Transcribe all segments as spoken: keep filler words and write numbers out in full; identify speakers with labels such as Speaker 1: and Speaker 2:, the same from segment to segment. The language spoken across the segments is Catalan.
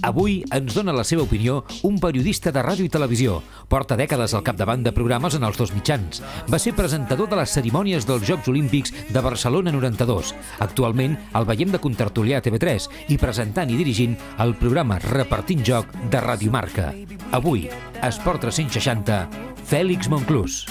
Speaker 1: Avui ens dona la seva opinió un periodista de ràdio i televisió. Porta dècades al capdavant de programes en els dos mitjans. Va ser presentador de les cerimònies dels Jocs Olímpics de Barcelona noranta-dos. Actualment el veiem de contertulià a T V tres i presentant i dirigint el programa Repartint Joc de Ràdio Marca. Avui, Esport tres-cents seixanta, Fèlix Monclús.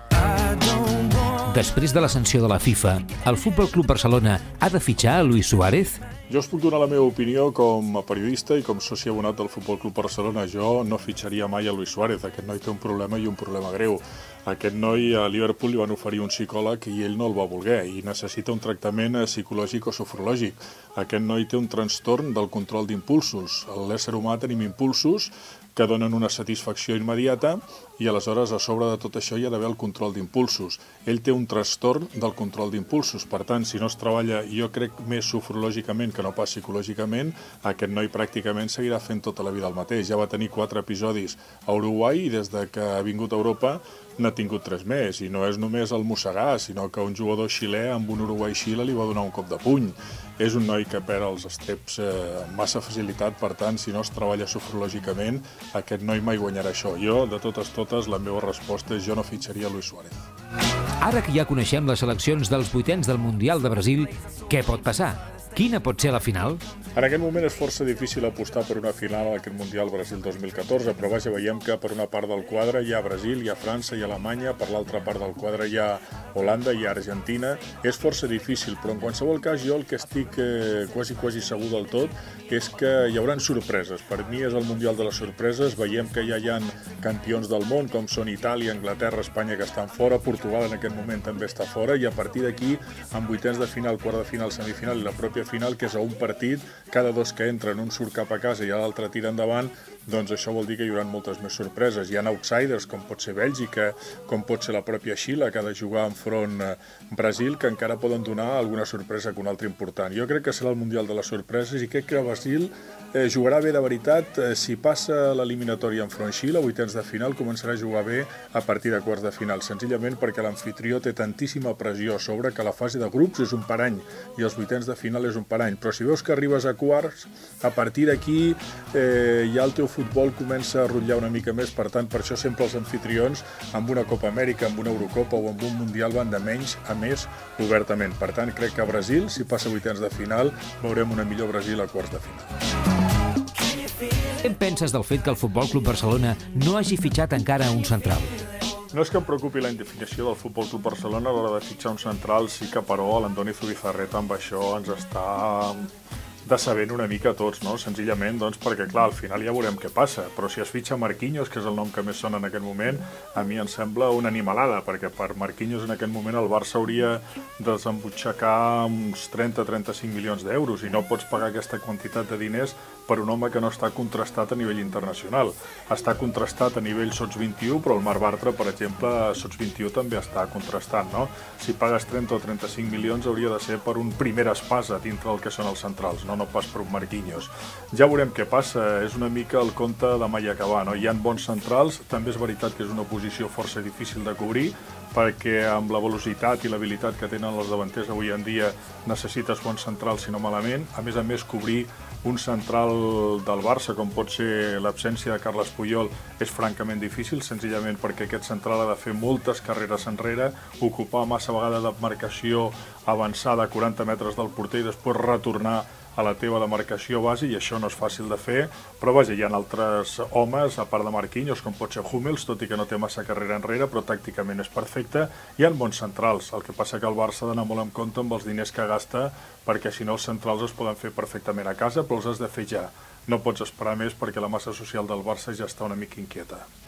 Speaker 1: Després de la sanció de la FIFA, el Futbol Club Barcelona ha de fitxar a Luis Suárez?
Speaker 2: Jo us puc donar la meva opinió com a periodista i com soci abonat del Futbol Club Barcelona. Jo no fitxaria mai a Luis Suárez. Aquest noi té un problema i un problema greu. Aquest noi a Liverpool li van oferir un psicòleg i ell no el va voler i necessita un tractament psicològic o sofrològic. Aquest noi té un trastorn del control d'impulsos. L'ésser humà tenim impulsos que donen una satisfacció immediata i aleshores a sobre de tot això hi ha d'haver el control d'impulsos. Ell té un trastorn del control d'impulsos, per tant, si no es treballa, jo crec, més sofrològicament que no pas psicològicament, aquest noi pràcticament seguirà fent tota la vida el mateix. Ja va tenir quatre episodis a Uruguai i des de que ha vingut a Europa n'ha tingut tres més, i no és només el mossegar, sinó que un jugador xilè amb un Uruguai-Xile li va donar un cop de puny. És un noi que perd els estreps eh, amb massa facilitat, per tant, si no es treballa sofrològicament, aquest noi mai guanyarà això. Jo, de totes totes, la meva resposta és jo no fitxaria Luis Suárez.
Speaker 1: Ara que ja coneixem les seleccions dels vuitens del Mundial de Brasil, què pot passar? Quina pot ser la final?
Speaker 2: En aquest moment és força difícil apostar per una final a aquest Mundial Brasil dos mil catorze, però vaja, veiem que per una part del quadre hi ha Brasil, hi ha França, hi ha Alemanya, per l'altra part del quadre hi ha Holanda, hi ha Argentina. És força difícil, però en qualsevol cas jo el que estic eh, quasi, quasi segur del tot és que hi haurà sorpreses. Per mi és el Mundial de les sorpreses. Veiem que ja hi ha campions del món, com són Itàlia, Anglaterra, Espanya, que estan fora, Portugal en aquest moment també està fora, i a partir d'aquí, amb vuitens de final, quart de final, semifinal i la pròpia final, que és a un partit, cada dos que entren, un surt cap a casa i l'altre tira endavant, doncs això vol dir que hi haurà moltes més sorpreses. Hi ha outsiders, com pot ser Bèlgica, com pot ser la pròpia Xile, que ha de jugar enfront Brasil, que encara poden donar alguna sorpresa que una altra important. Jo crec que serà el Mundial de les sorpreses i crec que Brasil eh, jugarà bé de veritat. Eh, si passa l'eliminatòria enfront Xile, a vuitens de final, començarà a jugar bé a partir de quarts de final, senzillament perquè l'amfitrió té tantíssima pressió a sobre que la fase de grups és un parany i els vuitens de final és un parany. Però si veus que arribes a quarts, a partir d'aquí eh, ja el teu futbol comença a rotllar una mica més, per tant, per això sempre els anfitrions amb una Copa Amèrica, amb una Eurocopa o amb un Mundial van de menys a més obertament. Per tant, crec que Brasil, si passa vuitens de final, veurem una millor Brasil a quarts de final.
Speaker 1: Què en penses del fet que el Futbol Club Barcelona no hagi fitxat encara un central?
Speaker 2: No és que em preocupi la indefinició del Futbol Club Barcelona a l'hora de fitxar un central, sí que però l'Andoni Zubizarreta amb això ens està decebent una mica a tots, no? Senzillament, doncs, perquè, clar, al final ja veurem què passa, però si es fitxa Marquinhos, que és el nom que més sona en aquest moment, a mi em sembla una animalada, perquè per Marquinhos en aquest moment el Barça hauria de desembutxacar uns trenta a trenta-cinc milions d'euros i no pots pagar aquesta quantitat de diners per un home que no està contrastat a nivell internacional. Està contrastat a nivell sots vint-i-u, però el Marc Bartra, per exemple, a sots vint-i-u també està contrastat, no? Si pagues trenta o trenta-cinc milions hauria de ser per un primer espasa dintre del que són els centrals, no? no pas per un Marquinhos. Ja veurem què passa, és una mica el conte de mai acabar, no? Hi ha bons centrals, també és veritat que és una posició força difícil de cobrir, perquè amb la velocitat i l'habilitat que tenen els davanters avui en dia necessites bons centrals, si no malament. A més a més, cobrir un central del Barça, com pot ser l'absència de Carles Puyol, és francament difícil, senzillament perquè aquest central ha de fer moltes carreres enrere, ocupar massa vegada de marcació avançada a quaranta metres del porter i després retornar a la teva demarcació base, i això no és fàcil de fer, però vaja, hi ha altres homes, a part de Marquinhos, com pot ser Hummels, tot i que no té massa carrera enrere, però tàcticament és perfecte. Hi ha bons centrals, el que passa que el Barça ha d'anar molt en compte amb els diners que gasta, perquè si no els centrals es poden fer perfectament a casa, però els has de fer ja. No pots esperar més perquè la massa social del Barça ja està una mica inquieta.